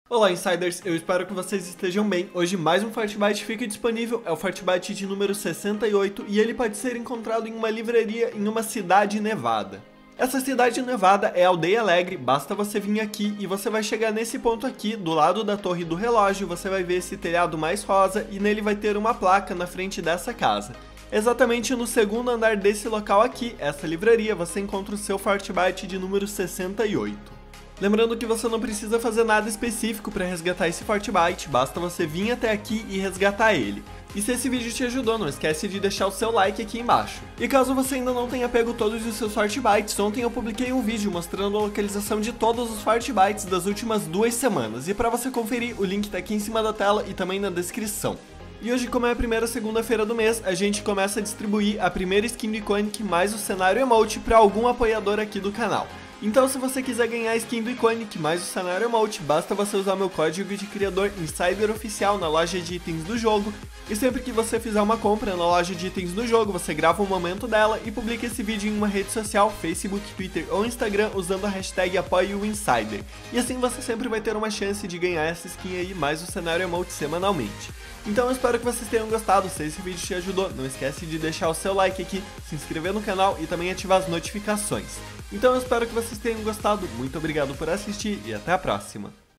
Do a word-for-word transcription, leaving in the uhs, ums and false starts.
Olá, Insiders! Eu espero que vocês estejam bem. Hoje mais um Fortbyte fica disponível, é o Fortbyte de número sessenta e oito e ele pode ser encontrado em uma livraria em uma cidade nevada. Essa cidade nevada é Aldeia Alegre, basta você vir aqui e você vai chegar nesse ponto aqui, do lado da torre do relógio, você vai ver esse telhado mais rosa e nele vai ter uma placa na frente dessa casa. Exatamente no segundo andar desse local aqui, essa livraria, você encontra o seu Fortbyte de número sessenta e oito. Lembrando que você não precisa fazer nada específico para resgatar esse Fortbyte, basta você vir até aqui e resgatar ele. E se esse vídeo te ajudou, não esquece de deixar o seu like aqui embaixo. E caso você ainda não tenha pego todos os seus Fortbytes, ontem eu publiquei um vídeo mostrando a localização de todos os Fortbytes das últimas duas semanas. E para você conferir, o link tá aqui em cima da tela e também na descrição. E hoje, como é a primeira segunda-feira do mês, a gente começa a distribuir a primeira skin do Iconic mais o cenário emote para algum apoiador aqui do canal. Então, se você quiser ganhar a skin do Iconic mais o cenário emote, basta você usar meu código de criador Insider Oficial na loja de itens do jogo. E sempre que você fizer uma compra na loja de itens do jogo, você grava um momento dela e publica esse vídeo em uma rede social, Facebook, Twitter ou Instagram, usando a hashtag ApoieOInsider. E assim você sempre vai ter uma chance de ganhar essa skin aí mais o cenário emote semanalmente. Então eu espero que vocês tenham gostado. Se esse vídeo te ajudou, não esquece de deixar o seu like aqui, se inscrever no canal e também ativar as notificações. Então eu espero que vocês tenham gostado, muito obrigado por assistir e até a próxima!